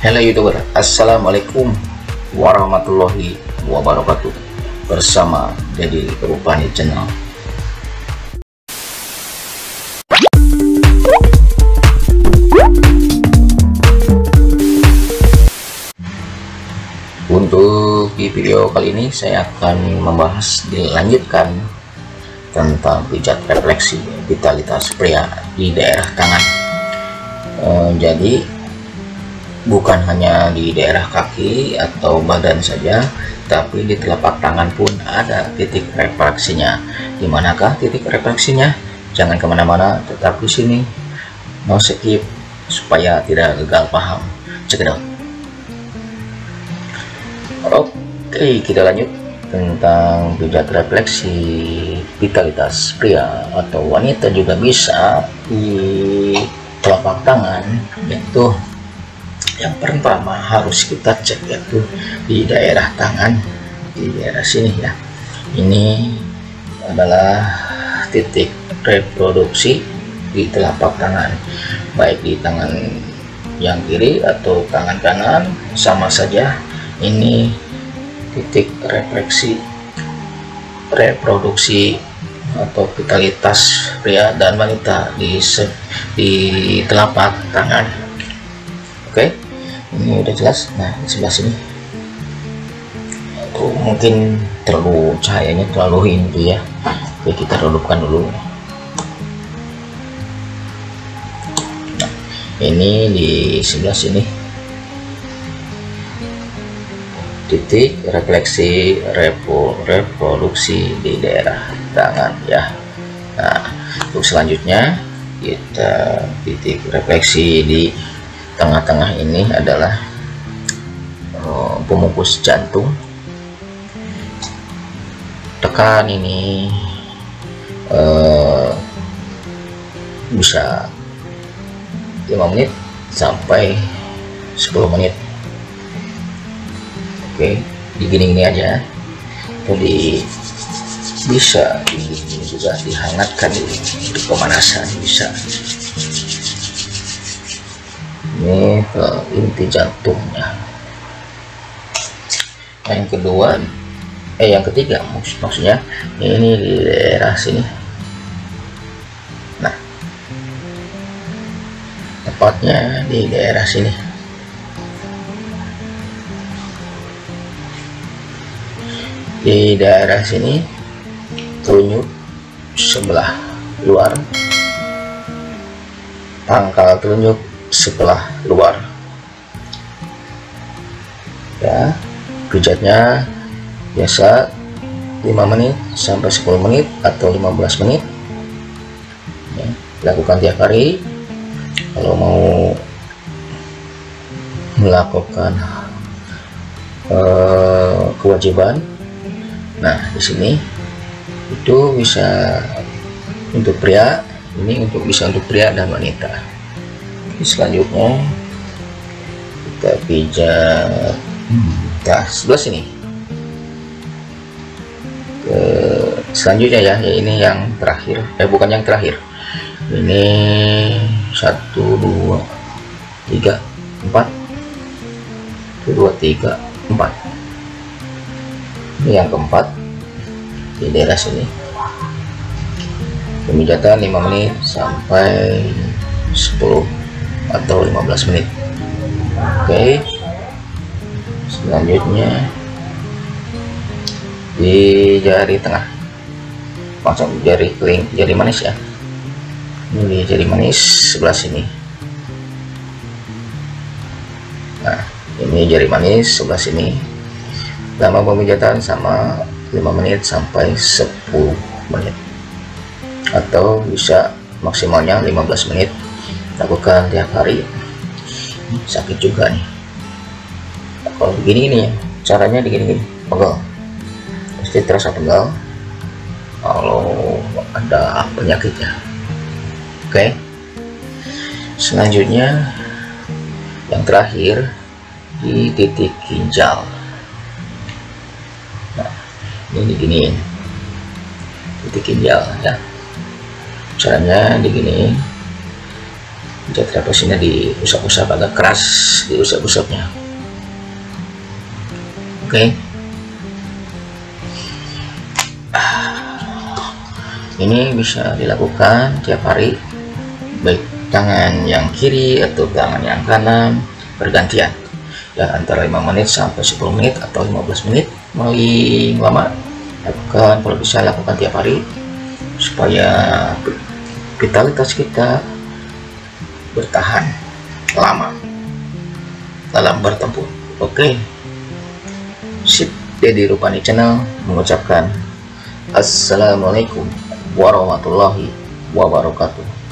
Halo YouTuber, Assalamualaikum warahmatullahi wabarakatuh. Bersama Dedi Rupani Channel. Untuk di video kali ini saya akan membahas dilanjutkan tentang pijat refleksi vitalitas pria di daerah tangan. Jadi bukan hanya di daerah kaki atau badan saja, tapi di telapak tangan pun ada titik refleksinya. Di manakah titik refleksinya? Jangan kemana-mana, tetap di sini, no skip supaya tidak gagal paham. Check it out. Oke, kita lanjut tentang pijat refleksi vitalitas pria atau wanita juga bisa di telapak tangan, yaitu yang pertama harus kita cek yaitu di daerah tangan, di daerah sini ya. Ini adalah titik reproduksi di telapak tangan, baik di tangan yang kiri atau tangan kanan sama saja. Ini titik reproduksi atau vitalitas pria dan wanita di telapak tangan. Oke, ini udah jelas. Nah, di sebelah sini mungkin terlalu cahayanya terlalu inti ya. Oke, kita redupkan dulu. Nah, ini di sebelah sini titik refleksi reproduksi di daerah tangan ya. Nah, untuk selanjutnya kita titik refleksi di tengah-tengah ini adalah pemungkus jantung. Tekan ini bisa 5 menit sampai 10 menit. Oke, digini-gini aja. Jadi bisa ini juga dihangatkan di pemanasan bisa. Ini ke inti jantungnya. Yang kedua, yang ketiga maksudnya ini di daerah sini. Nah, tepatnya di daerah sini. Di daerah sini telunjuk sebelah luar, pangkal telunjuk sebelah luar ya. Pijatnya biasa 5 menit sampai 10 menit atau 15 menit ya, lakukan tiap hari. Kalau mau melakukan kewajiban, nah di sini itu bisa untuk pria, ini bisa untuk pria dan wanita. Selanjutnya kita pijat sebelah sini. Selanjutnya ya, ini yang terakhir, bukan yang terakhir. Ini 1 2 3 4 1 2 3 4. Ini yang keempat di daerah sini. Pemijatan 5 menit sampai 10 atau 15 menit. Oke, selanjutnya di jari tengah, langsung jari manis ya. Ini di jari manis sebelah sini. Nah, ini jari manis sebelah sini. Lama pemijatan sama 5 menit sampai 10 menit atau bisa maksimalnya 15 menit. Lakukan tiap hari. Sakit juga nih kalau begini nih, caranya begini, pegal, pasti terasa pegal kalau ada penyakitnya. Oke, selanjutnya yang terakhir di titik ginjal. Nah, ini diginiin titik ginjal ya. Caranya diginiin Pijat refleks ini diusap-usap agak keras, diusap-usapnya. Oke. Ini bisa dilakukan tiap hari, baik tangan yang kiri atau tangan yang kanan bergantian, ya, antara 5 menit sampai 10 menit atau 15 menit. Paling lama lakukan, kalau bisa lakukan tiap hari, supaya vitalitas kita bertahan lama dalam bertempur. Oke, sip. Deddy Rupani Channel mengucapkan Assalamualaikum warahmatullahi wabarakatuh.